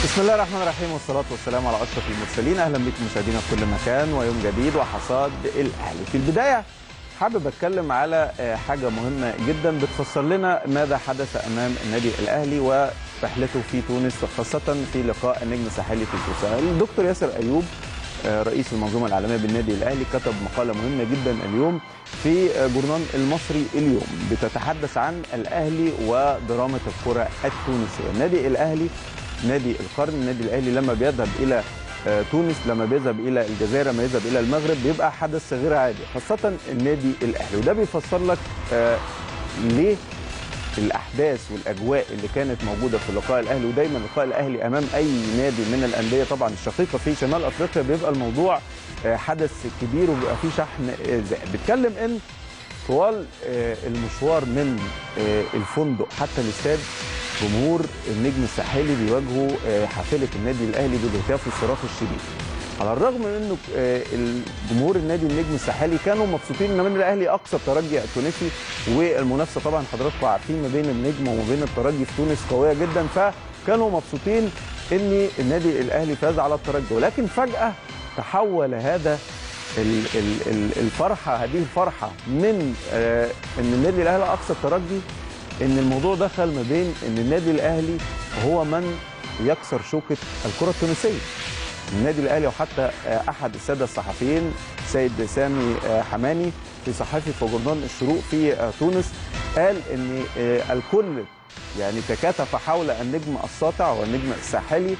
بسم الله الرحمن الرحيم والصلاة والسلام على أشرف المرسلين. أهلا بكم مشاهدينا في كل مكان ويوم جديد وحصاد الأهلي. في البداية حابب أتكلم على حاجة مهمة جدا بتفسر لنا ماذا حدث أمام النادي الأهلي ورحلته في تونس، خاصة في لقاء النجم الساحلي في تونس. الدكتور ياسر أيوب رئيس المنظومة الإعلامية بالنادي الأهلي كتب مقالة مهمة جدا اليوم في جورنال المصري اليوم بتتحدث عن الأهلي ودرامة الكرة التونسية. النادي الأهلي نادي القرن، النادي الأهلي لما بيذهب إلى تونس، لما بيذهب إلى الجزائر، لما يذهب إلى المغرب بيبقى حدث غير عادي، خاصة النادي الأهلي. وده بيفسر لك ليه الأحداث والأجواء اللي كانت موجودة في لقاء الأهلي، ودايما لقاء الأهلي أمام أي نادي من الأندية طبعا الشقيقة في شمال أفريقيا بيبقى الموضوع حدث كبير وبيبقى فيه شحن زائد. بيتكلم إن طوال المشوار من الفندق حتى الاستاد جمهور النجم الساحلي بيواجهوا حافلة النادي الأهلي بالهتاف والصراخ الشديد. على الرغم من انه الجمهور النادي النجم الساحلي كانوا مبسوطين ان النادي الاهلي اقصى الترجي التونسي، والمنافسه طبعا حضراتكم عارفين ما بين النجم وما بين الترجي في تونس قويه جدا، فكانوا مبسوطين ان النادي الاهلي فاز على الترجي. ولكن فجاه تحول هذا الفرحه، هذه الفرحه من ان النادي الاهلي اقصى الترجي، ان الموضوع دخل ما بين ان النادي الاهلي هو من يكسر شوكه الكره التونسيه. النادي الاهلي، وحتى احد الساده الصحفيين سيد سامي حماني في صحيفه في جورنال الشروق في تونس قال ان الكل يعني تكاتف حول النجم الساطع والنجم الساحلي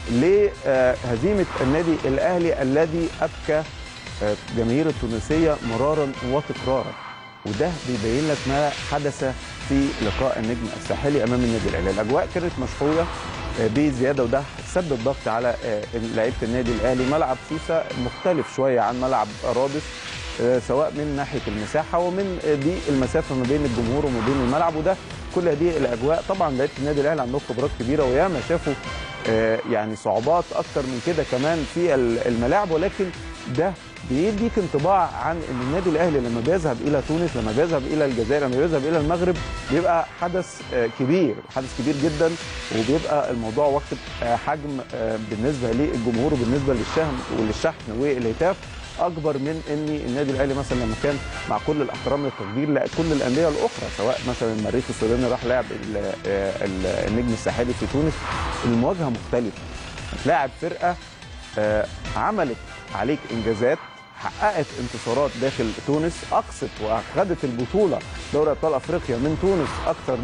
لهزيمه النادي الاهلي الذي ابكى جماهير التونسيه مرارا وتكرارا. وده بيبين لك ما حدث في لقاء النجم الساحلي امام النادي الاهلي. الاجواء كانت مشحونه بزياده، وده سبب ضغط على لعيبه النادي الاهلي. ملعب سوسه مختلف شويه عن ملعب رادس، سواء من ناحيه المساحه ومن دي المسافه ما بين الجمهور وما بين الملعب، وده كل هذه الاجواء طبعا لعيبه النادي الاهلي عندهم خبرات كبيره وياما شافوا يعني صعوبات اكتر من كده كمان في الملاعب. ولكن ده بيديك انطباع عن ان النادي الاهلي لما بيذهب الى تونس، لما بيذهب الى الجزائر، لما بيذهب الى المغرب بيبقى حدث كبير، حدث كبير جدا، وبيبقى الموضوع واخد حجم بالنسبه للجمهور وبالنسبه للشحن والهتاف اكبر من ان النادي الاهلي مثلا لما كان مع كل الاحترام والتقدير لكل الانديه الاخرى، سواء مثلا المريخ السوداني راح لعب النجم الساحلي في تونس، المواجهه مختلفه. هتلاعب فرقه عملت عليك انجازات، حققت انتصارات داخل تونس، اقصت واخذت البطوله دوري ابطال افريقيا من تونس اكثر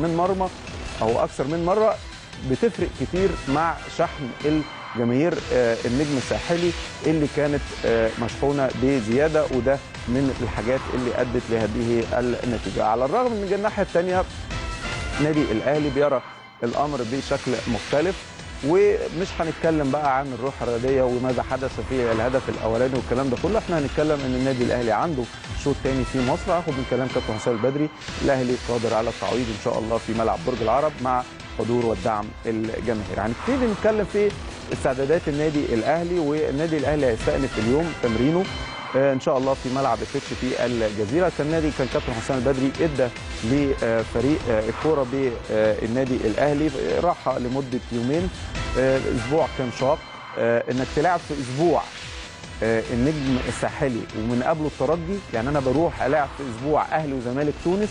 من مره. بتفرق كتير مع شحن الجماهير النجم الساحلي اللي كانت مشحونه بزياده، وده من الحاجات اللي ادت لهذه النتيجه. على الرغم من الناحيه الثانيه النادي الاهلي بيرى الامر بشكل مختلف، ومش هنتكلم بقى عن الروح الرياضيه وماذا حدث في الهدف الاولاني والكلام ده كله. احنا هنتكلم ان النادي الاهلي عنده شوط ثاني في مصر. هاخد من كلام كابتن حسام البدري الاهلي قادر على التعويض ان شاء الله في ملعب برج العرب مع حضور والدعم الجماهيري. هنبتدي نتكلم في استعدادات النادي الاهلي، والنادي الاهلي هيستأنف اليوم تمرينه ان شاء الله في ملعب الفتش في الجزيره. كان كابتن حسام البدري ادى لفريق الكوره بالنادي الاهلي راحه لمده يومين. اسبوع كان شاق، انك تلعب في اسبوع النجم الساحلي ومن قبله الترجي، يعني انا بروح العب في اسبوع اهلي وزمالك تونس،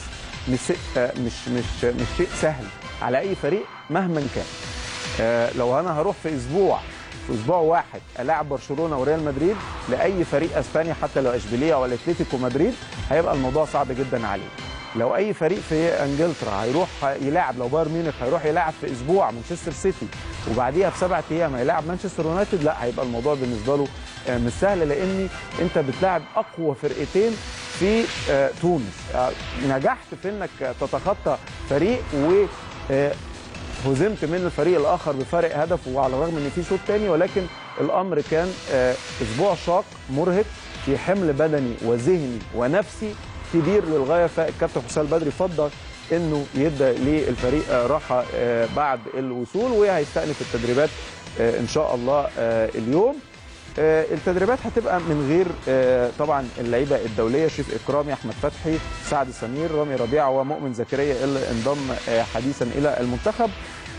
مش شيء سهل على اي فريق مهما كان. لو انا هروح في اسبوع واحد العب برشلونه وريال مدريد لاي فريق اسباني حتى لو اشبيليه او اتلتيكو مدريد هيبقى الموضوع صعب جدا عليه. لو اي فريق في انجلترا هيروح يلعب، لو بايرن ميونخ هيروح يلعب في اسبوع مانشستر سيتي وبعديها ب7 ايام هيلعب مانشستر يونايتد، لا هيبقى الموضوع بالنسبه له مش سهل، لان انت بتلعب اقوى فرقتين في تونس. نجحت في انك تتخطى فريق وهزمت من الفريق الاخر بفارق هدف، وعلى الرغم ان في شوط ثاني، ولكن الامر كان اسبوع شاق مرهق في حمل بدني وذهني ونفسي كبير للغايه. فالكابتن حسام البدري فضل انه يدى للفريق راحه بعد الوصول، وهيستأنف التدريبات ان شاء الله اليوم. التدريبات هتبقى من غير طبعا اللعيبه الدوليه، شريف اكرامي، احمد فتحي، سعد سمير، رامي ربيعه ومؤمن زكريا اللي انضم حديثا الى المنتخب.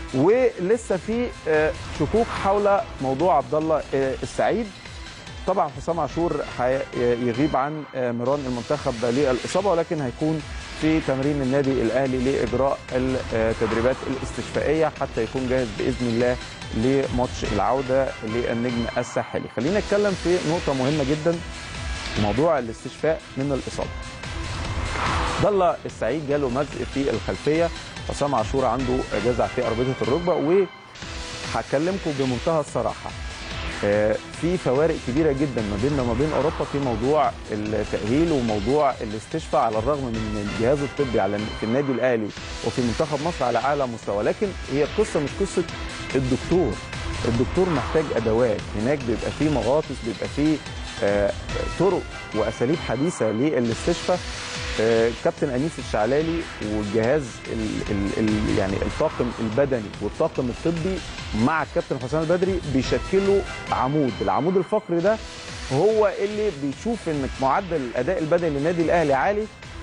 ولسه في شكوك حول موضوع عبد الله السعيد. طبعا حسام عاشور هيغيب عن مران المنتخب للاصابه، ولكن هيكون في تمرين النادي الاهلي لاجراء التدريبات الاستشفائيه حتى يكون جاهز باذن الله لماتش العوده للنجم الساحلي. خلينا نتكلم في نقطه مهمه جدا، موضوع الاستشفاء من الاصابه. عبد الله السعيد جاله مزق في الخلفيه، حسام عاشور عنده جزع في اربطه الركبه، وهكلمكم بمنتهى الصراحه في فوارق كبيره جدا ما بيننا وما بين اوروبا في موضوع التاهيل وموضوع الاستشفاء، على الرغم من الجهاز الطبي في النادي الاهلي وفي منتخب مصر على اعلى مستوى، لكن هي القصه مش قصه الدكتور محتاج ادوات. هناك بيبقى فيه مغاطس، بيبقى فيه طرق واساليب حديثه للاستشفاء. كابتن انيس الشعلالي والجهاز يعني الطاقم البدني والطاقم الطبي مع الكابتن حسام البدري بيشكلوا العمود الفقري ده هو اللي بيشوف ان معدل الاداء البدني للنادي الاهلي عالي.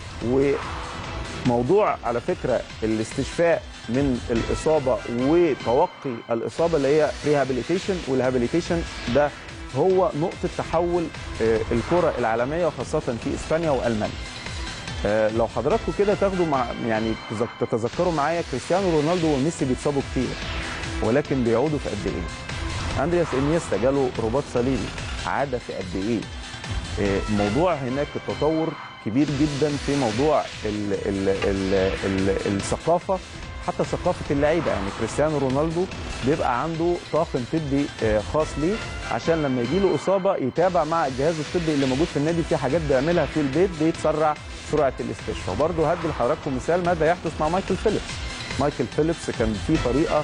وموضوع على فكره الاستشفاء من الاصابه وتوقي الاصابه اللي هي ريهابيليتيشن، والريهابيليتيشن ده هو نقطه تحول الكره العالميه وخاصه في اسبانيا والمانيا. لو حضراتكم كده تاخدوا يعني تتذكروا معايا كريستيانو رونالدو وميسي بيتصابوا كتير ولكن بيعودوا في قد ايه؟ اندرياس انيستا جاله رباط صليبي عاد في قد ايه؟ موضوع هناك التطور كبير جدا في موضوع الثقافه، حتى ثقافه اللعيبه. يعني كريستيانو رونالدو بيبقى عنده طاقم طبي خاص ليه عشان لما يجي له اصابه يتابع مع الجهاز الطبي اللي موجود في النادي. في حاجات بيعملها في البيت بيتسرع سرعه الاستشفاء. برضه هدي لحضراتكم مثال ماذا يحدث مع مايكل فيليبس. كان في طريقه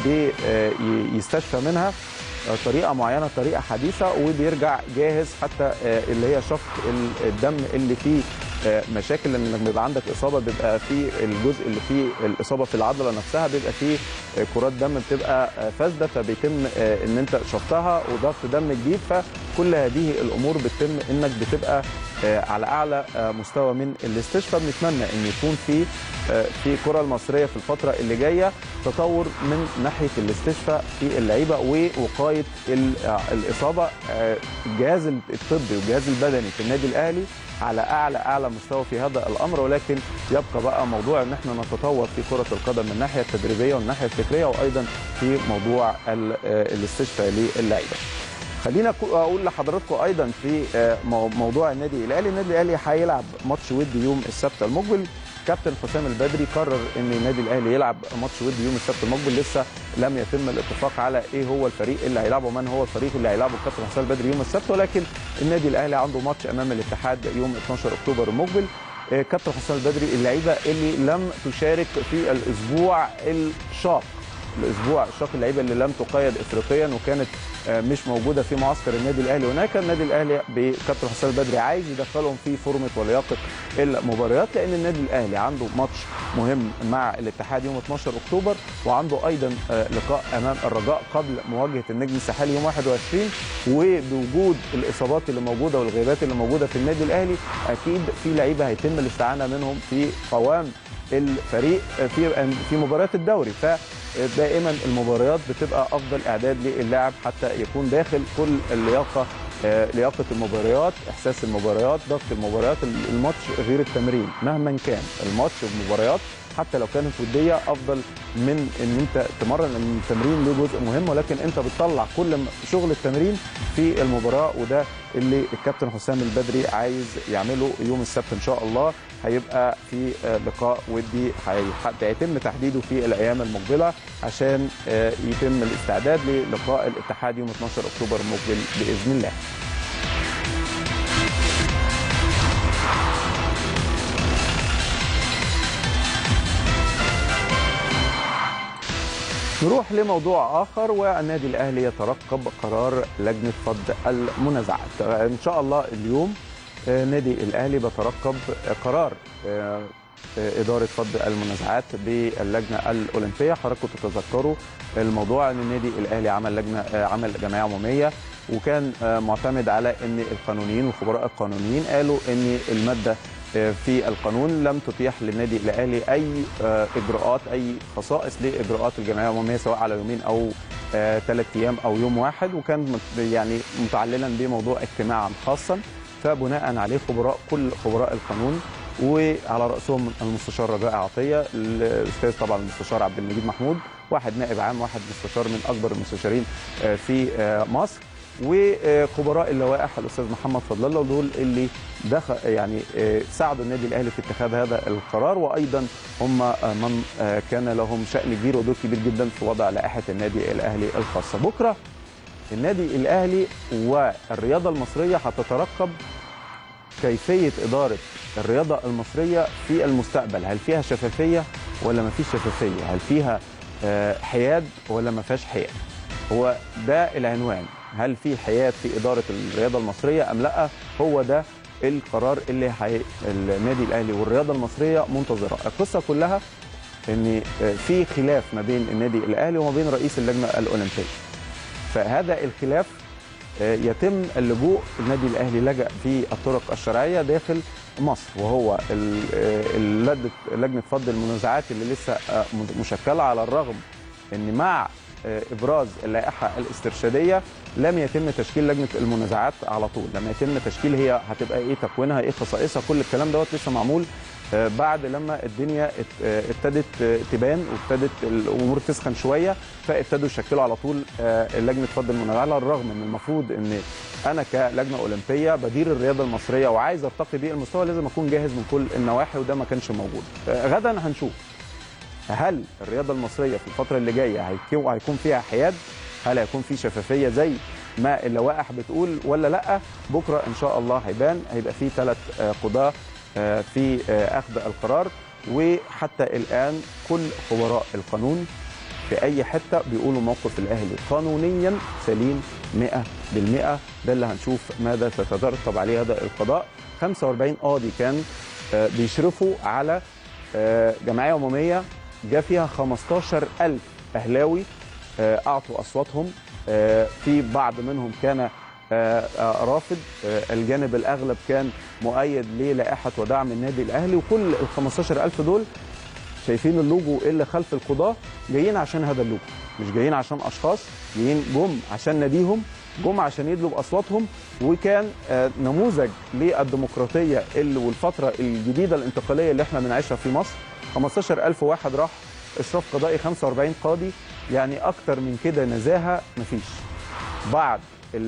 بيستشفى منها، طريقه معينه، طريقه حديثه، وبيرجع جاهز حتى اللي هي شفط الدم اللي فيه مشاكل. لان لما بيبقى عندك اصابه بيبقى في الجزء اللي فيه الاصابه في العضله نفسها بيبقى فيه كرات دم بتبقى فاسده، فبيتم ان انت شفطها وضغط دم جديد. فكل هذه الامور بتتم انك بتبقى على اعلى مستوى من الاستشفاء. بنتمنى ان يكون في الكره المصريه في الفتره اللي جايه تطور من ناحيه الاستشفاء في اللعيبه ووقايه الاصابه. الجهاز الطبي والجهاز البدني في النادي الاهلي على اعلى مستوى في هذا الامر، ولكن يبقى بقى موضوع ان احنا نتطور في كره القدم من الناحيه التدريبيه والناحيه الفكريه، وايضا في موضوع الاستشفاء للعيبه. خلينا اقول لحضراتكم ايضا في موضوع النادي الاهلي هيلعب ماتش ودي يوم السبت المقبل. كابتن حسام البدري قرر ان النادي الاهلي يلعب ماتش ودي يوم السبت المقبل. لسه لم يتم الاتفاق على ايه هو الفريق اللي هيلعبه ومن هو الفريق اللي هيلعبه الكابتن حسام البدري يوم السبت، ولكن النادي الاهلي عنده ماتش امام الاتحاد يوم 12 اكتوبر المقبل. كابتن حسام البدري اللعيبه اللي لم تشارك في الاسبوع الشاق اللعيبه اللي لم تقيد افريقيا وكانت مش موجوده في معسكر النادي الاهلي هناك. النادي الاهلي بكابتن حسام البدري عايز يدخلهم في فورمه ولياقه المباريات، لان النادي الاهلي عنده ماتش مهم مع الاتحاد يوم 12 اكتوبر، وعنده ايضا لقاء امام الرجاء قبل مواجهه النجم الساحلي يوم 21. وبوجود الاصابات اللي موجوده والغيابات اللي موجوده في النادي الاهلي اكيد في لعيبه هيتم الاستعانه منهم في قوام الفريق في مباريات الدوري. فدائما المباريات بتبقى افضل اعداد للاعب حتى يكون داخل كل لياقه المباريات، احساس المباريات، ضغط المباريات. الماتش غير التمرين، مهما كان الماتش والمباريات حتى لو كانت وديه افضل من ان انت تمرن. ان التمرين له جزء مهم، ولكن انت بتطلع كل شغل التمرين في المباراه، وده اللي الكابتن حسام البدري عايز يعمله يوم السبت ان شاء الله. هيبقى في لقاء ودي هيتم تحديده في الايام المقبله عشان يتم الاستعداد للقاء الاتحاد يوم 12 اكتوبر المقبل باذن الله. نروح لموضوع آخر، والنادي الأهلي يترقب قرار لجنة فض المنازعات. إن شاء الله اليوم نادي الأهلي بيترقب قرار إدارة فض المنازعات باللجنة الأولمبية. حضراتكم تتذكروا الموضوع أن النادي الأهلي عمل جمعية عمومية، وكان معتمد على أن القانونيين والخبراء القانونيين قالوا أن المادة في القانون لم تتيح للنادي الاهلي اي اجراءات، اي خصائص لاجراءات الجمعيه العموميه سواء على يومين او 3 ايام او يوم واحد، وكان يعني متعللا بموضوع اجتماعا خاصا. فبناء عليه كل خبراء القانون وعلى راسهم المستشار رجاء عطيه، الاستاذ طبعا المستشار عبد المجيد محمود، واحد نائب عام، واحد مستشار من اكبر المستشارين في مصر، وخبراء اللوائح الاستاذ محمد فضل الله، ودول اللي دخل يعني ساعدوا النادي الاهلي في اتخاذ هذا القرار، وايضا هم من كان لهم شأن كبير ودور كبير جدا في وضع لائحه النادي الاهلي الخاصه. بكره النادي الاهلي والرياضه المصريه هتترقب كيفيه اداره الرياضه المصريه في المستقبل، هل فيها شفافيه ولا ما فيش شفافيه؟ هل فيها حياد ولا ما فيهاش حياد؟ هو ده العنوان، هل في حياد في اداره الرياضه المصريه ام لا؟ هو ده القرار اللي النادي الاهلي والرياضه المصريه منتظره. القصه كلها ان في خلاف ما بين النادي الاهلي وما بين رئيس اللجنه الاولمبيه. فهذا الخلاف يتم اللجوء، النادي الاهلي لجأ في الطرق الشرعيه داخل مصر، وهو لجنه فض المنازعات اللي لسه مشكله، على الرغم ان مع ابراز اللائحه الاسترشاديه لم يتم تشكيل لجنه المنازعات على طول، لم يتم تشكيل هي هتبقى ايه تكوينها، ايه خصائصها، كل الكلام دوت لسه معمول بعد لما الدنيا ابتدت تبان وابتدت الامور تسخن شويه، فابتدوا يشكلوا على طول لجنه فض المنازعات، على الرغم ان المفروض ان انا كلجنه اولمبيه بدير الرياضه المصريه وعايز ارتقي بيه المستوى لازم اكون جاهز من كل النواحي، وده ما كانش موجود. غدا هنشوف هل الرياضه المصريه في الفتره اللي جايه هيكون فيها حياد، هل هيكون في شفافيه زي ما اللوائح بتقول ولا لا؟ بكره ان شاء الله هيبان. هيبقى في 3 قضاه في اخذ القرار، وحتى الان كل خبراء القانون في اي حته بيقولوا موقف الاهلي قانونيا سليم 100%. ده اللي هنشوف ماذا ستترتب عليه هذا القضاء. 45 قاضي كان بيشرفوا على جمعيه عموميه جاء فيها 15,000 اهلاوي اعطوا اصواتهم، في بعض منهم كان رافض، الجانب الاغلب كان مؤيد للائحه ودعم النادي الاهلي، وكل ال 15,000 دول شايفين اللوجو اللي خلف القضاه جايين عشان هذا اللوجو، مش جايين عشان اشخاص، جايين جم عشان ناديهم، جم عشان يدلوا باصواتهم، وكان نموذج للديمقراطيه والفتره الجديده الانتقاليه اللي احنا بنعيشها في مصر. 15,000 واحد راح اشراف قضائي 45 قاضي، يعني اكتر من كده نزاهه مفيش. بعض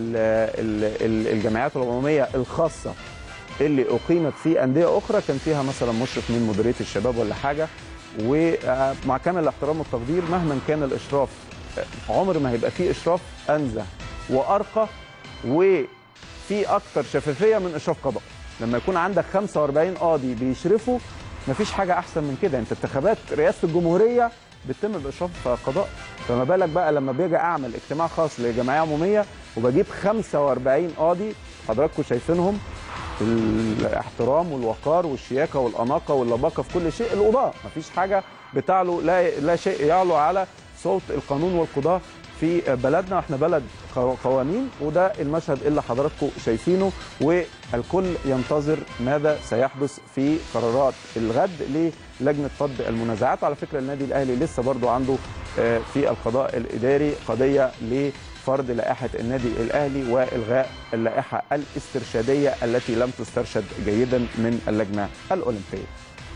الجمعيات العموميه الخاصه اللي اقيمت في انديه اخرى كان فيها مثلا مشرف من مديريه الشباب ولا حاجه، ومع كامل الاحترام والتقدير مهما كان الاشراف عمر ما هيبقى فيه اشراف انزه وارقى وفي اكتر شفافيه من اشراف قضاء. لما يكون عندك 45 قاضي بيشرفوا مفيش حاجه احسن من كده. انت انتخابات رئاسه الجمهوريه بتتم باشراف قضاء، فما بالك بقى لما باجي اعمل اجتماع خاص لجمعيه عموميه وبجيب 45 قاضي حضراتكم شايفينهم، الاحترام والوقار والشياكه والاناقه واللباقه في كل شيء. القضاء مفيش حاجه بتعلو، لا شيء يعلو على صوت القانون والقضاء في بلدنا. احنا بلد قوانين، وده المشهد اللي حضراتكم شايفينه، والكل ينتظر ماذا سيحدث في قرارات الغد للجنه فض المنازعات. على فكره النادي الاهلي لسه برضو عنده في القضاء الاداري قضيه لفرض لائحه النادي الاهلي والغاء اللائحه الاسترشاديه التي لم تسترشد جيدا من اللجنه الاولمبيه.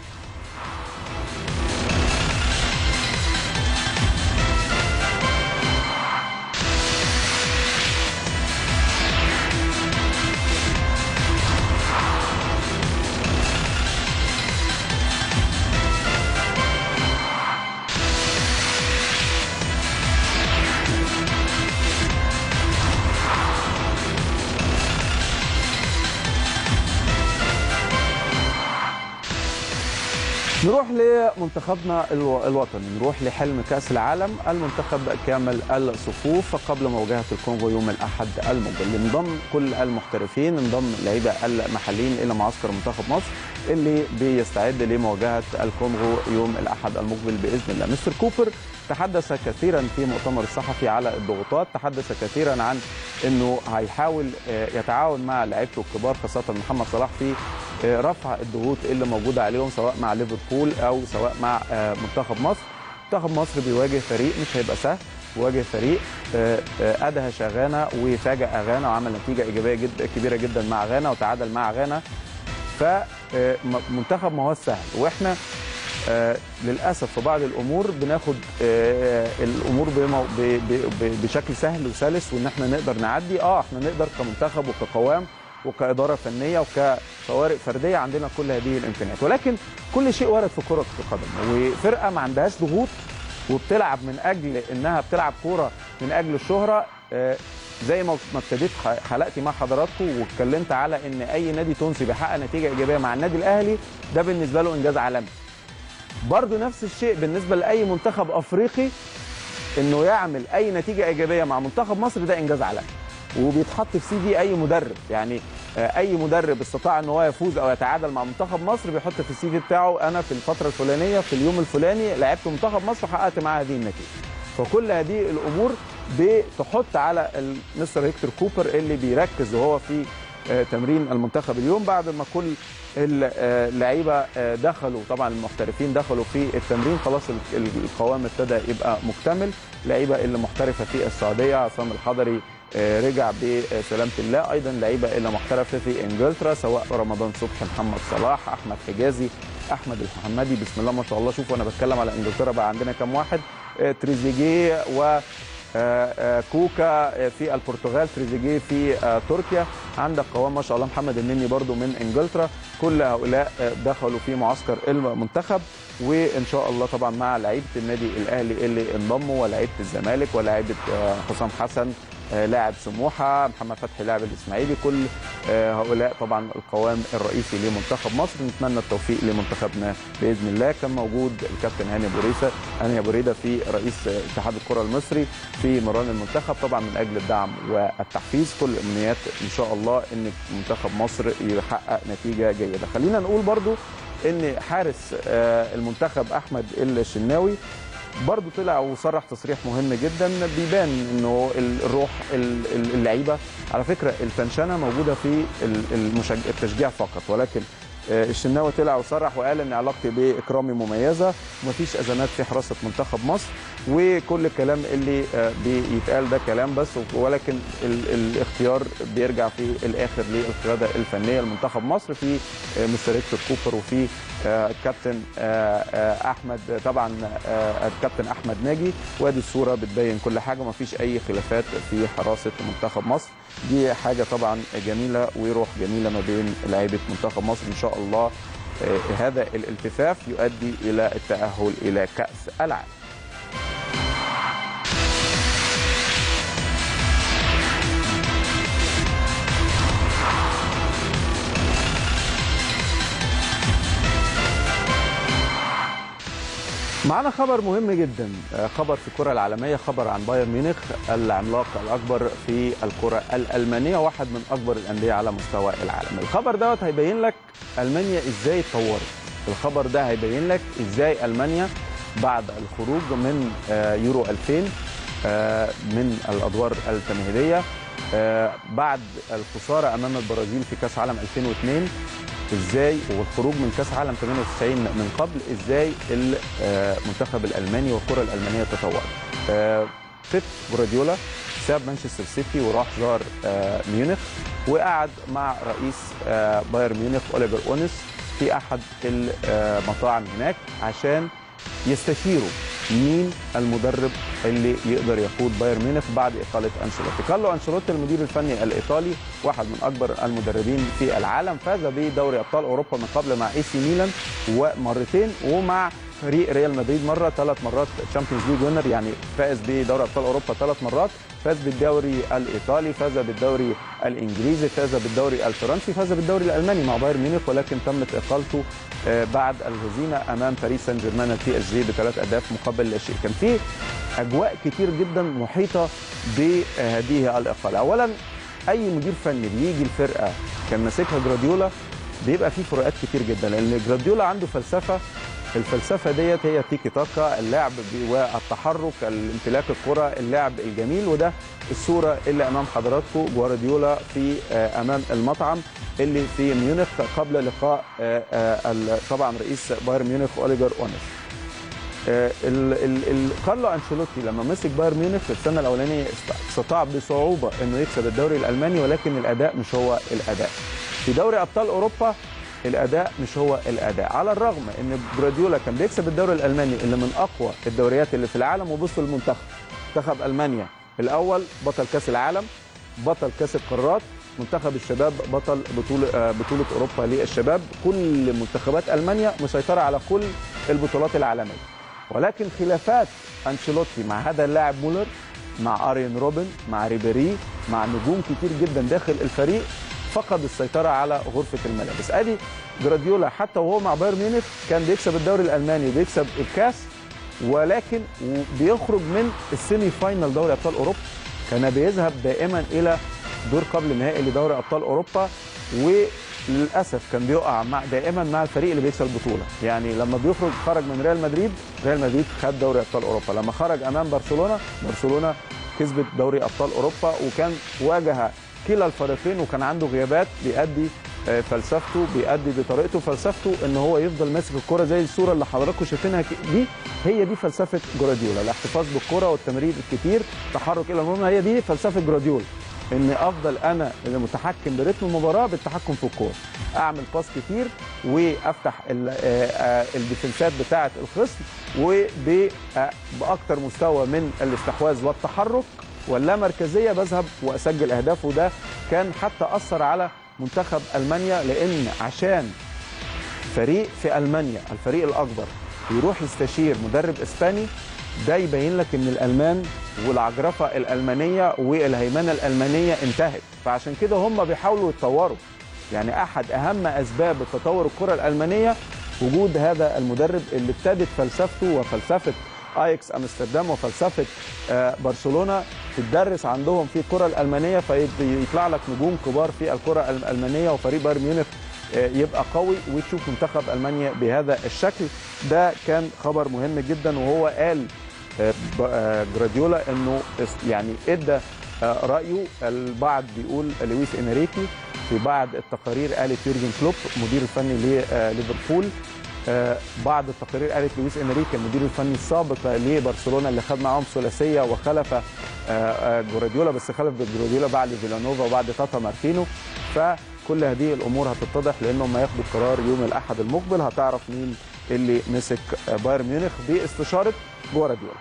نروح لمنتخبنا الوطني، نروح لحلم كأس العالم. المنتخب كامل الصفوف قبل مواجهة الكونغو يوم الأحد المقبل. انضم كل المحترفين، انضم اللعيبة المحليين إلى معسكر منتخب مصر اللي بيستعد لمواجهة الكونغو يوم الأحد المقبل بإذن الله. مستر كوبر تحدث كثيرا في مؤتمر الصحفي على الضغوطات، تحدث كثيرا عن انه هيحاول يتعاون مع لعيبته الكبار خاصه محمد صلاح في رفع الضغوط اللي موجوده عليهم سواء مع ليفربول او سواء مع منتخب مصر. منتخب مصر بيواجه فريق مش هيبقى سهل، بيواجه فريق ادهش غانا وفاجأ غانا وعمل نتيجه ايجابيه كبيره جدا مع غانا وتعادل مع غانا. فمنتخب ما هو سهل، واحنا للاسف في بعض الامور بناخد الامور بشكل سهل وسلس وان احنا نقدر نعدي. احنا نقدر كمنتخب وكقوام وكاداره فنيه وكفوارق فرديه، عندنا كل هذه الامكانيات، ولكن كل شيء وارد في كره القدم. وفرقه ما عندهاش ضغوط وبتلعب من اجل انها بتلعب كوره من اجل الشهره، زي ما ابتديت حلقتي مع حضراتكم واتكلمت على ان اي نادي تونسي بيحقق نتيجه ايجابيه مع النادي الاهلي ده بالنسبه له انجاز عالمي. برضه نفس الشيء بالنسبه لاي منتخب افريقي، انه يعمل اي نتيجه ايجابيه مع منتخب مصر ده انجاز عالمي، وبيتحط في سي في اي مدرب. يعني اي مدرب استطاع ان هو يفوز او يتعادل مع منتخب مصر بيحط في السي في بتاعه انا في الفتره الفلانيه في اليوم الفلاني لعبت منتخب مصر وحققت معاه هذه النتيجه. فكل هذه الامور بتحط على مستر هيكتور كوبر اللي بيركز وهو في تمرين المنتخب اليوم بعد ما كل اللعيبه دخلوا، طبعا المحترفين دخلوا في التمرين، خلاص القوام ابتدى يبقى مكتمل. لعيبه اللي محترفه في السعوديه عصام الحضري رجع بسلامه الله، ايضا لعيبه اللي محترفه في انجلترا سواء رمضان صبحي، محمد صلاح، احمد حجازي، احمد المحمدي، بسم الله ما شاء الله. شوفوا انا بتكلم على انجلترا بقى عندنا كام واحد، تريزيجيه و كوكا في البرتغال، تريزيجيه في تركيا، عندك قوام ما شاء الله، محمد النني برضو من انجلترا. كل هؤلاء دخلوا في معسكر المنتخب، وان شاء الله طبعا مع لعيبه النادي الاهلي اللي انضموا ولعيبه الزمالك ولعيبه حسام حسن لاعب سموحه، محمد فتحي لاعب الاسماعيلي، كل هؤلاء طبعا القوام الرئيسي لمنتخب مصر. نتمنى التوفيق لمنتخبنا باذن الله. كان موجود الكابتن هاني ابو ريده في رئيس اتحاد الكره المصري في مران المنتخب، طبعا من اجل الدعم والتحفيز. كل الامنيات ان شاء الله ان منتخب مصر يحقق نتيجه جيده. خلينا نقول برضو ان حارس المنتخب احمد الشناوي برضو طلع وصرح تصريح مهم جدا بيبان انه الروح اللعيبه، على فكره التنشنه موجوده في التشجيع فقط، ولكن الشناوي طلع وصرح وقال ان علاقتي باكرامي مميزه ومفيش ازمات في حراسه منتخب مصر، وكل الكلام اللي بيتقال ده كلام بس، ولكن الاختيار بيرجع في الاخر للقياده الفنيه لمنتخب مصر في مستر هيكتور كوبر وفي الكابتن احمد، طبعا الكابتن احمد ناجي. وادي الصوره بتبين كل حاجه، مفيش اي خلافات في حراسه منتخب مصر. دي حاجه طبعا جميله وروح جميله ما بين لاعيبه منتخب مصر. ان شاء الله هذا الالتفاف يؤدي الى التاهل الى كاس العالم. معنا خبر مهم جدا، خبر في الكرة العالمية، خبر عن بايرن ميونخ العملاق الأكبر في الكرة الألمانية، واحد من أكبر الأندية على مستوى العالم. الخبر دوت هيبين لك ألمانيا إزاي اتطورت، الخبر ده هيبين لك إزاي ألمانيا بعد الخروج من يورو 2000 من الأدوار التمهيدية، بعد الخسارة أمام البرازيل في كأس عالم 2002 ازاي، والخروج من كاس عالم 98 من قبل، ازاي المنتخب الالماني والكره الالمانيه تطورت. بيب جوارديولا ساب مانشستر سيتي وراح زار ميونخ، وقعد مع رئيس بايرن ميونخ اوليفر اونس في احد المطاعم هناك عشان يستشيروا مين المدرب اللي يقدر يقود بايرن ميونخ بعد اقاله انشيلوتي. كارلو انشيلوتي المدير الفني الايطالي، واحد من اكبر المدربين في العالم، فاز بدوري ابطال اوروبا من قبل مع اي سي ميلان ومرتين، ومع فريق ريال مدريد مره، 3 مرات تشامبيونز ليج وينر، يعني فاز بدوري ابطال اوروبا 3 مرات، فاز بالدوري الايطالي، فاز بالدوري الانجليزي، فاز بالدوري الفرنسي، فاز بالدوري الالماني مع بايرن ميونخ، ولكن تمت اقالته بعد الهزيمه امام باريس سان جيرمان PSG ب3 أهداف مقابل لا شيء. كان في اجواء كتير جدا محيطه بهذه الاقاله. اولا اي مدير فني بيجي الفرقه كان ماسكها جوارديولا بيبقى فيه فروقات كتير جدا، لان جوارديولا عنده فلسفه الفلسفه ديت هي تيكي تاكا، اللعب والتحرك، الامتلاك الكره، اللعب الجميل. وده الصوره اللي امام حضراتكم جوارديولا في امام المطعم اللي في ميونخ قبل لقاء طبعا رئيس بايرن ميونخ اوليجر اونش. كارلو انشيلوتي لما مسك بايرن ميونخ في السنه الاولانيه استطاع بصعوبه انه يكسب الدوري الالماني، ولكن الاداء مش هو الاداء. في دوري ابطال اوروبا الاداء مش هو الاداء، على الرغم ان جوارديولا كان بيكسب الدوري الالماني اللي من اقوى الدوريات اللي في العالم. وبصوا المنتخب، منتخب المانيا الاول بطل كاس العالم، بطل كاس القارات، منتخب الشباب بطل بطوله اوروبا للشباب. كل منتخبات المانيا مسيطره على كل البطولات العالميه. ولكن خلافات انشيلوتي مع هذا اللاعب مولر، مع ارين روبن، مع ريبيري، مع نجوم كتير جدا داخل الفريق، فقد السيطره على غرفه الملابس. ادي جوارديولا حتى وهو مع بايرن ميونخ كان بيكسب الدوري الالماني وبيكسب الكاس، ولكن بيخرج من السيمي فاينال دوري ابطال اوروبا. كان بيذهب دائما الى دور قبل النهائي لدوري ابطال اوروبا، وللاسف كان بيقع دائما مع الفريق اللي بيكسب البطوله. يعني لما خرج من ريال مدريد خد دوري ابطال اوروبا. لما خرج امام برشلونه كسبت دوري ابطال اوروبا. وكان واجه كلا الفريقين وكان عنده غيابات، بيأدي فلسفته، بيأدي بطريقته فلسفته ان هو يفضل ماسك الكره زي الصوره اللي حضراتكم شايفينها دي. هي دي فلسفه جوارديولا، الاحتفاظ بالكره والتمرير الكتير، تحرك الى المرمى. هي دي فلسفه جوارديولا، ان افضل انا اللي متحكم برتم المباراه بالتحكم في الكوره، اعمل باس كتير وافتح الديفنسات بتاعه الخصم، وباكثر مستوى من الاستحواذ والتحرك واللامركزيه بذهب واسجل اهداف. وده كان حتى اثر على منتخب المانيا، لان عشان فريق في المانيا الفريق الاكبر يروح يستشير مدرب اسباني، ده يبين لك ان الالمان والعجرفه الالمانيه والهيمنه الالمانيه انتهت. فعشان كده هم بيحاولوا يتطوروا. يعني احد اهم اسباب تطور الكره الالمانيه وجود هذا المدرب اللي ابتدت فلسفته وفلسفه اياكس امستردام وفلسفه برشلونه تدرس عندهم في الكره الالمانيه، فيطلع لك نجوم كبار في الكره الالمانيه، وفريق بايرن ميونخ يبقى قوي، وتشوف منتخب المانيا بهذا الشكل. ده كان خبر مهم جدا. وهو قال جوارديولا انه يعني ادى رايه. البعض بيقول لويس انريكي، في بعض التقارير قالت يورجن كلوب مدير الفني لليفربول، بعض التقارير قالت لويس انريكي المدير الفني السابق لبرشلونه اللي خد معاهم ثلاثيه وخلف جوارديولا، بس خلف جوارديولا بعد فيلانوفا وبعد تاتا مارتينو. فكل هذه الامور هتتضح لانهم هياخدوا القرار يوم الاحد المقبل. هتعرف مين اللي مسك بايرن ميونخ باستشاره جوارديولا.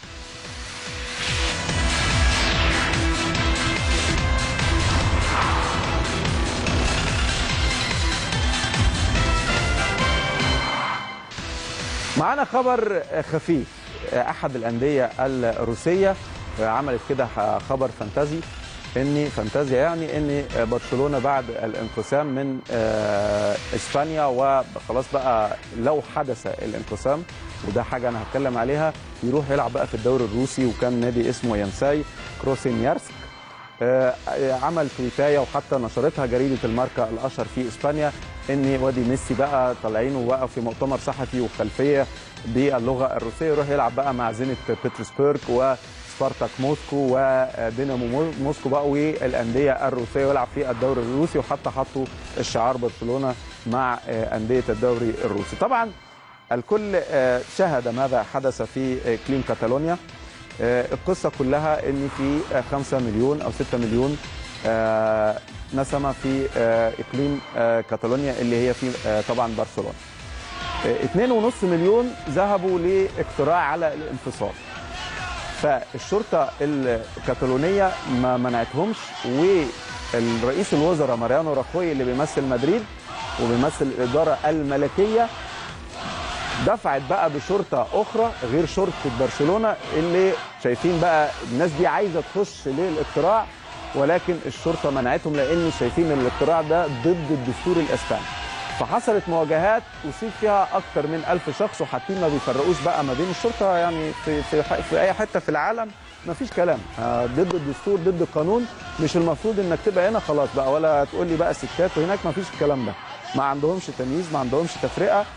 معانا خبر خفيف. احد الانديه الروسيه عملت كده خبر فانتازي، يعني ان برشلونه بعد الانقسام من اسبانيا، وخلاص بقى لو حدث الانقسام، وده حاجه انا هتكلم عليها، يروح يلعب بقى في الدوري الروسي. وكان نادي اسمه يانساي كروسينيارسك عمل تويتايه وحتى نشرتها جريده الماركا الاشهر في اسبانيا، ان وادي ميسي بقى طالعين ووقف في مؤتمر صحفي وخلفيه باللغه الروسيه، يروح يلعب بقى مع زينت بطرسبرغ وسبارتاك موسكو ودينامو موسكو بقى والانديه الروسيه، ويلعب في الدوري الروسي. وحتى حطوا الشعار برشلونه مع انديه الدوري الروسي. طبعا الكل شاهد ماذا حدث في اقليم كاتالونيا. القصه كلها ان في 5 مليون او 6 مليون نسمه في اقليم كاتالونيا اللي هي في طبعا برشلونه. 2.5 مليون ذهبوا لاقتراع على الانفصال. فالشرطه الكتالونيه ما منعتهمش، والرئيس الوزراء ماريانو راخوي اللي بيمثل مدريد وبيمثل الاداره الملكيه دفعت بقى بشرطه اخرى غير شرطه برشلونه، اللي شايفين بقى الناس دي عايزه تخش للاقتراع، ولكن الشرطه منعتهم لان شايفين ان الاقتراع ده ضد الدستور الاسباني. فحصلت مواجهات اصيب فيها اكثر من 1000 شخص، وحتى ما بيفرقوش بقى ما بين الشرطه. يعني في اي حته في العالم ما فيش كلام ضد الدستور ضد القانون، مش المفروض انك تبقى هنا خلاص بقى، ولا تقول لي بقى ستات، وهناك ما فيش الكلام ده. ما عندهمش تمييز، ما عندهمش تفرقه.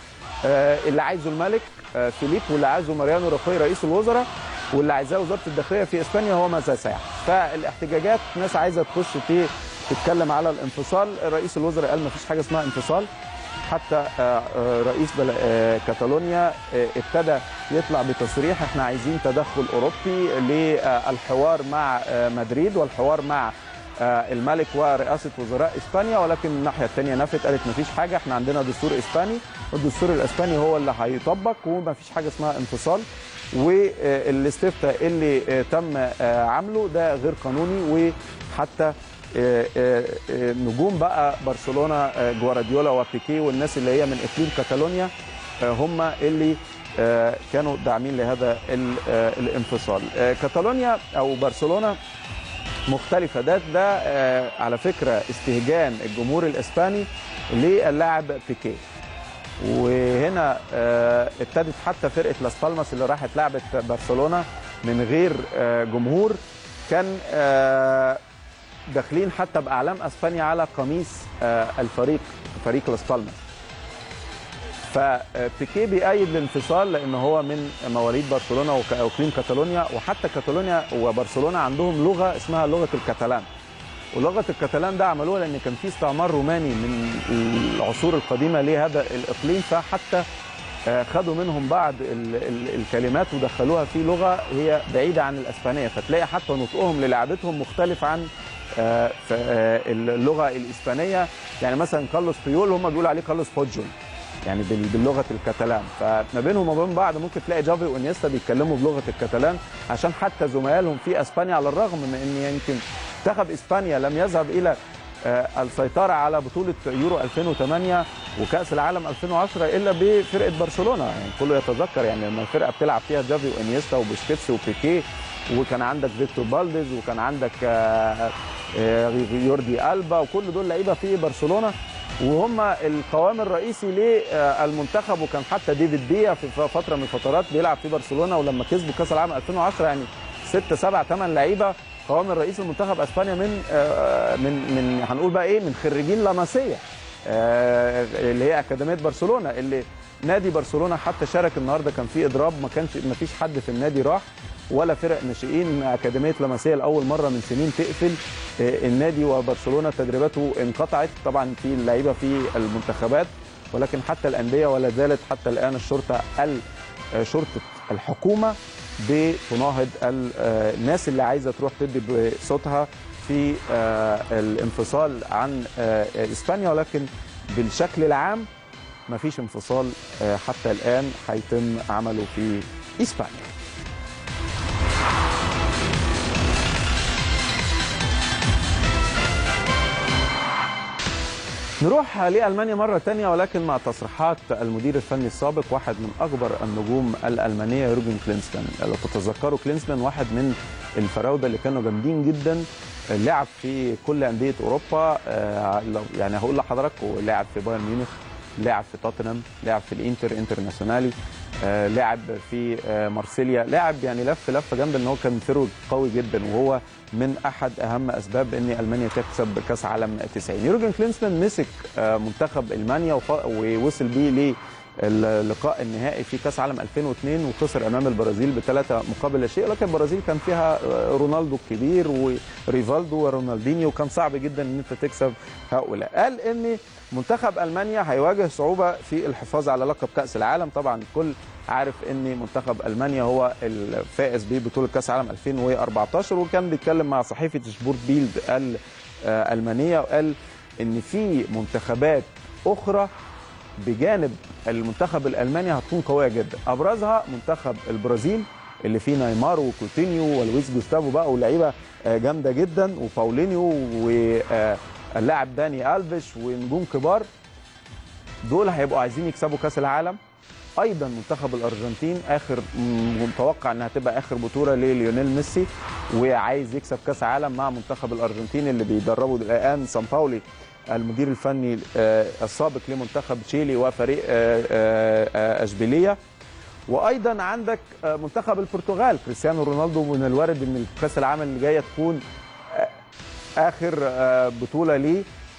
اللي عايزه الملك فيليب، واللي عايزه ماريانو راخوي رئيس الوزراء، واللي عايزاه وزاره الداخليه في اسبانيا هو ماذا سيحدث. فالاحتجاجات ناس عايزه تخش تتكلم على الانفصال. رئيس الوزراء قال ما فيش حاجه اسمها انفصال. حتى رئيس كاتالونيا ابتدى يطلع بتصريح احنا عايزين تدخل اوروبي للحوار مع مدريد والحوار مع الملك ورئاسه وزراء اسبانيا، ولكن الناحيه الثانيه نفت قالت ما فيش حاجه، احنا عندنا دستور اسباني والدستور الاسباني هو اللي هيطبق وما فيش حاجه اسمها انفصال. والاستفتاء اللي تم عمله ده غير قانوني. وحتى نجوم بقى برشلونه جوارديولا وبيكي والناس اللي هي من اقليم كاتالونيا هم اللي كانوا داعمين لهذا الانفصال. كاتالونيا او برشلونه مختلفه. ده على فكره استهجان الجمهور الاسباني للاعب بيكي. وهنا ابتدت حتى فرقه لاس بالماس اللي راحت لعبت برشلونه من غير جمهور، كان داخلين حتى باعلام اسبانيا على قميص فريق لاس بالماس. فبيكي بيأيد الانفصال لان هو من مواليد برشلونه واقليم كاتالونيا، وحتى كاتالونيا وبرشلونه عندهم لغه اسمها لغه الكتالان. ولغه الكتالان ده عملوها لان كان في استعمار روماني من العصور القديمه لهذا الاقليم، فحتى خدوا منهم بعض الكلمات ودخلوها في لغه هي بعيده عن الاسبانيه، فتلاقي حتى نطقهم للعبتهم مختلف عن اللغه الاسبانيه. يعني مثلا كارلوس بيول هم بيقولوا عليه كارلوس بوجول يعني باللغه الكتالان. فما بينهم وبين بعض ممكن تلاقي جافي وانيستا بيتكلموا بلغه الكتالان عشان حتى زملائهم في اسبانيا، على الرغم من ان يمكن منتخب اسبانيا لم يذهب الى السيطره على بطوله يورو 2008 وكاس العالم 2010 الا بفرقه برشلونه. يعني كله يتذكر يعني لما الفرقه بتلعب فيها جافي وانيستا وبوسكيتس وبيكي، وكان عندك فيكتور بالديز، وكان عندك يوردي ألبا، وكل دول لعيبه في برشلونه وهم القوام الرئيسي للمنتخب. وكان حتى ديفيد بيا في فتره من الفترات بيلعب في برشلونه، ولما كسبوا كاس العالم 2010 يعني 6 7 8 لعيبه قوام الرئيس المنتخب اسبانيا من هنقول بقى ايه، من خريجين لاماسيا اللي هي اكاديميه برشلونه. اللي نادي برشلونه حتى شارك النهارده كان في اضراب، ما فيش حد في النادي راح ولا فرق ناشئين. اكاديميه لاماسيا لاول مره من سنين تقفل النادي، وبرشلونه تدريباته انقطعت. طبعا في لعيبه في المنتخبات ولكن حتى الانديه ولا زالت حتى الان شرطه الحكومه بتناهض الناس اللي عايزه تروح تدي بصوتها في الانفصال عن اسبانيا. ولكن بالشكل العام مفيش انفصال حتى الان هيتم عمله في اسبانيا. نروح لألمانيا مرة تانية ولكن مع تصريحات المدير الفني السابق، واحد من أكبر النجوم الألمانية يورجن كلينسمان. لو تتذكروا كلينسمان واحد من الفراودة اللي كانوا جامدين جدا، لعب في كل أندية أوروبا. يعني هقول لحضراتكم لعب في بايرن ميونخ، لعب في توتنهام، لعب في الإنتر انترناسيونالي، لعب في مارسيليا، لعب يعني لفه جامده ان هو كان فيرود قوي جدا، وهو من احد اهم اسباب ان المانيا تكسب كاس عالم 90. يورجن كلينسمان مسك منتخب المانيا ووصل بيه للقاء النهائي في كاس عالم 2002 وخسر امام البرازيل ب3-0، لكن البرازيل كان فيها رونالدو الكبير وريفالدو ورونالدينيو، وكان صعب جدا ان انت تكسب هؤلاء. قال ان منتخب المانيا هيواجه صعوبه في الحفاظ على لقب كاس العالم. طبعا الكل عارف ان منتخب المانيا هو الفائز ببطوله كاس العالم 2014، وكان بيتكلم مع صحيفه سبورت بيلد الالمانيه وقال ان في منتخبات اخرى بجانب المنتخب الالماني هتكون قويه جدا، ابرزها منتخب البرازيل اللي فيه نيمار وكوتينيو ولويس جوستافو بقى ولاعيبه جامده جدا وباولينيو واللاعب داني ألفيش ونجوم كبار. دول هيبقوا عايزين يكسبوا كاس العالم. ايضا منتخب الارجنتين اخر متوقع انها تبقى اخر بطوله لليونيل ميسي، وعايز يكسب كاس عالم مع منتخب الارجنتين اللي بيدربه الان سان باولي المدير الفني السابق لمنتخب تشيلي وفريق اشبيليه. وايضا عندك منتخب البرتغال، كريستيانو رونالدو من الوارد ان كاس العالم اللي جايه تكون اخر بطوله ليه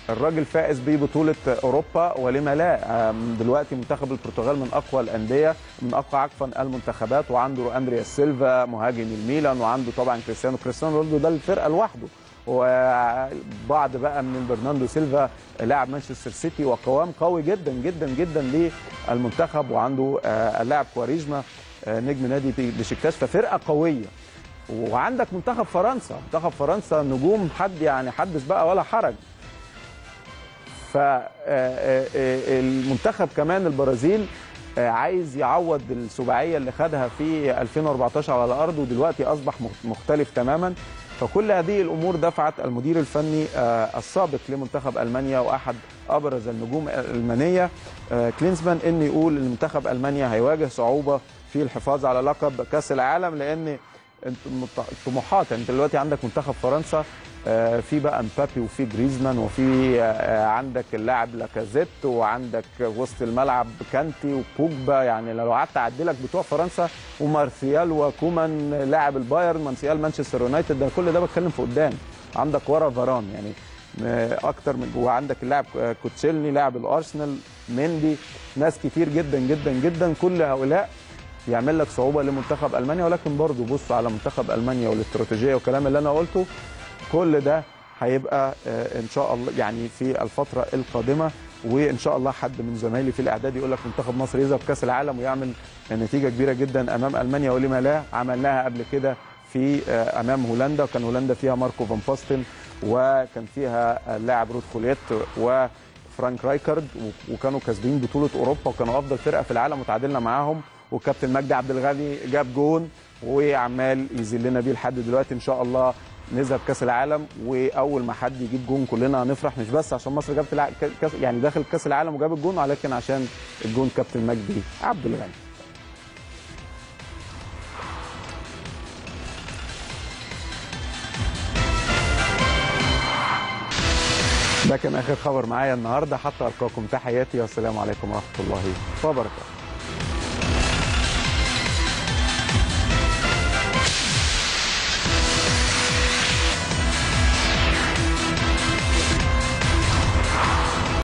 الراجل فائز ببطوله اوروبا ولما لا. دلوقتي منتخب البرتغال من اقوى الانديه، من اقوى عفوا المنتخبات، وعنده اندريا سيلفا مهاجم الميلان، وعنده طبعا كريستيانو رونالدو ده الفرقه لوحده، وبعض بقى من برناردو سيلفا لاعب مانشستر سيتي وقوام قوي جدا جدا جدا للمنتخب، وعنده اللاعب كواريزما نجم نادي بشكتاش، ففرقه قويه. وعندك منتخب فرنسا نجوم حدث بقى ولا حرج. فالمنتخب كمان البرازيل عايز يعوض السباعيه اللي خدها في 2014 على الارض، ودلوقتي اصبح مختلف تماما. فكل هذه الامور دفعت المدير الفني السابق لمنتخب المانيا واحد ابرز النجوم الالمانيه كلينزمان ان يقول ان منتخب المانيا هيواجه صعوبه في الحفاظ على لقب كاس العالم، لان الطموحات انت دلوقتي عندك منتخب فرنسا في بقى مبابي وفي جريزمان وفي عندك اللاعب لاكازيت، وعندك وسط الملعب كانتي وبوجبا. يعني لو قعدت اعدلك بتوع فرنسا، ومارسيال وكومان لاعب البايرن، مارسيال مانشستر يونايتد، ده كل ده بتكلم في قدام. عندك ورا فاران يعني اكتر من، وعندك اللاعب كوتشيلني لاعب الارسنال، مندي، ناس كتير جدا جدا جدا. كل هؤلاء يعمل لك صعوبه لمنتخب المانيا. ولكن برضو بص على منتخب المانيا والاستراتيجيه والكلام اللي انا قلته، كل ده هيبقى ان شاء الله يعني في الفتره القادمه. وان شاء الله حد من زمايلي في الاعداد يقول لك منتخب مصر يذهب كاس العالم ويعمل نتيجه كبيره جدا امام المانيا، ولما لا، عملناها قبل كده في امام هولندا، كان هولندا فيها ماركو فان باستن، وكان فيها اللاعب رود خوليت وفرانك رايكارد، وكانوا كاسبين بطوله اوروبا وكانوا افضل فرقه في العالم وتعادلنا معاهم، والكابتن مجدي عبد الغني جاب جون وعمال يذلنا بيه لحد دلوقتي. ان شاء الله نذهب كاس العالم، واول ما حد يجيب جون كلنا هنفرح، مش بس عشان مصر جابت يعني داخل كاس العالم وجاب الجون، ولكن عشان الجون كابتن مجدي عبد الغني. ده كان اخر خبر معايا النهارده. حتى القاكم، تحياتي والسلام عليكم ورحمه الله وبركاته.